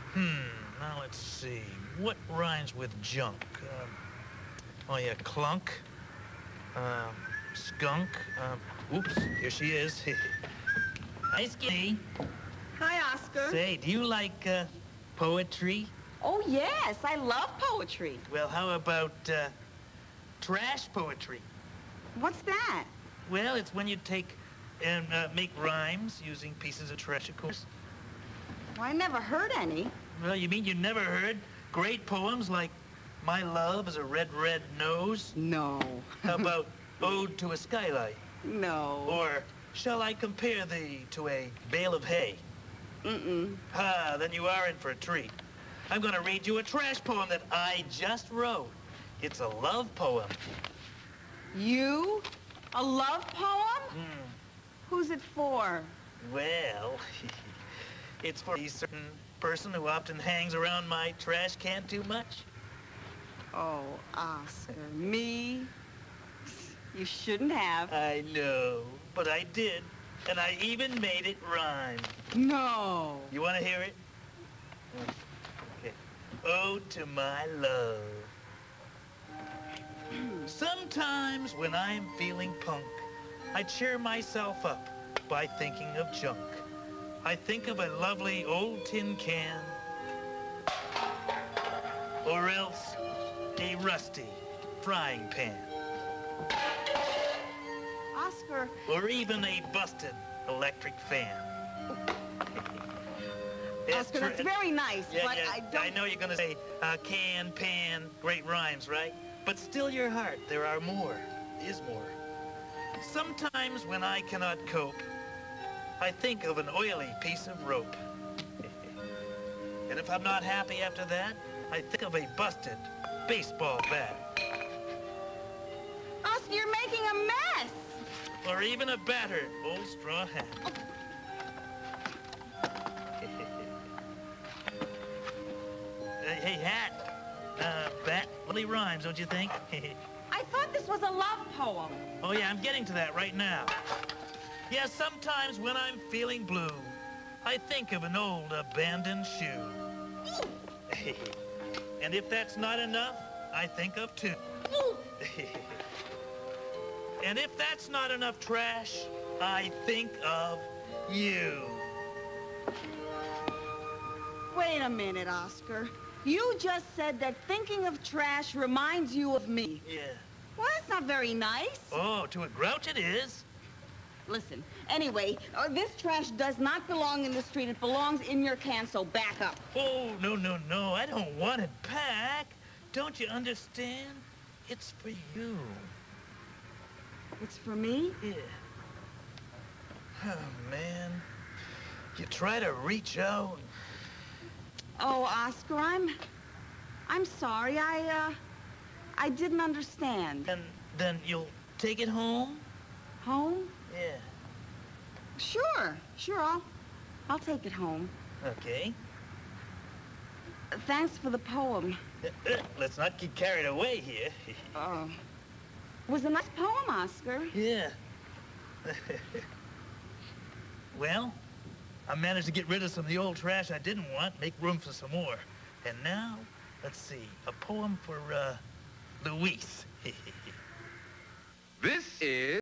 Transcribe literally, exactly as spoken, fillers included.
Hmm, now let's see. What rhymes with junk? Um, oh, yeah, clunk. Um, skunk. Um, oops, here she is. Hi, Skinny. Hi, Oscar. Say, do you like uh, poetry? Oh, yes, I love poetry. Well, how about uh, trash poetry? What's that? Well, it's when you take and uh, make rhymes using pieces of trash, of course. Well, I never heard any. Well, you mean you never heard great poems like My Love is a Red, Red Nose? No. How about Ode to a Skylight? No. Or Shall I Compare Thee to a Bale of Hay? Mm-mm. Ah, then you are in for a treat. I'm going to read you a trash poem that I just wrote. It's a love poem. You? A love poem? Hmm. Who's it for? Well, it's for a certain person who often hangs around my trash can too much. Oh, Oscar, me? You shouldn't have. I know, but I did. And I even made it rhyme. No. You want to hear it? Okay. Ode to my love. Sometimes when I'm feeling punk, I cheer myself up by thinking of junk. I think of a lovely old tin can, or else a rusty frying pan. Oscar. Or even a busted electric fan. Oscar, that's very nice, yeah, but yeah, I don't... I know you're going to say uh, can, pan, great rhymes, right? But still your heart, there are more, is more. Sometimes when I cannot cope, I think of an oily piece of rope. And if I'm not happy after that, I think of a busted baseball bat. Oscar, you're making a mess. Or even a battered old straw hat. Hey, hey, hat, uh, bat, really rhymes, don't you think? I thought this was a love poem. Oh, yeah, I'm getting to that right now. Yeah, sometimes when I'm feeling blue, I think of an old abandoned shoe. And if that's not enough, I think of two. And if that's not enough trash, I think of you. Wait a minute, Oscar. You just said that thinking of trash reminds you of me. Yeah. Well, that's not very nice. Oh, to a grouch it is. Listen, anyway, uh, this trash does not belong in the street. It belongs in your can, so back up. Oh, no, no, no. I don't want it back. Don't you understand? It's for you. It's for me? Yeah. Oh, man. You try to reach out. Oh, Oscar, I'm... I'm sorry. I, uh... I didn't understand. And then you'll take it home? Home? Yeah. Sure. Sure, I'll... I'll take it home. Okay. Uh, thanks for the poem. Uh, uh, let's not get carried away here. Oh. It was a nice poem, Oscar. Yeah. Well, I managed to get rid of some of the old trash I didn't want, make room for some more. And now, let's see, a poem for, uh, Luis. This is...